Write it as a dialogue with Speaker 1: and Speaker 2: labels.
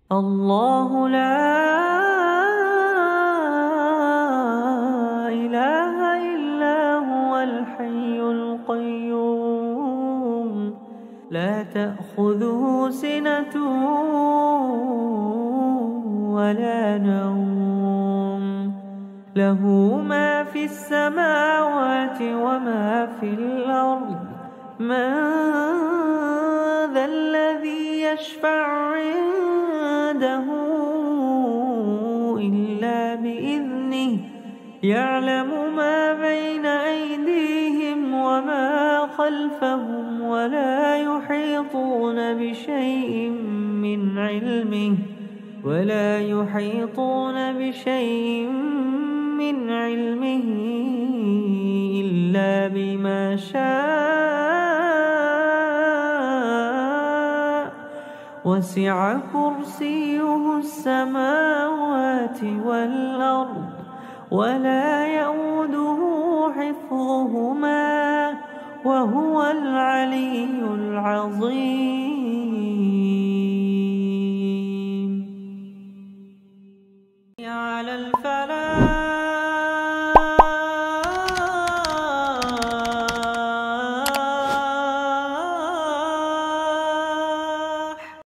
Speaker 1: الله لا إله إلا هو الحي القيوم لا تأخذه سنة ولا نوم له ما في السماوات وما في الأرض من ذا الذي يشفع عنده إلا بإذنه يعلم ما بين أيديهم وما خلفهم ولا يحيطون بشيء من علمه إلا بما شاء وسع كرسيه السماوات والأرض ولا يئوده حفظهما وهو العلي العظيم.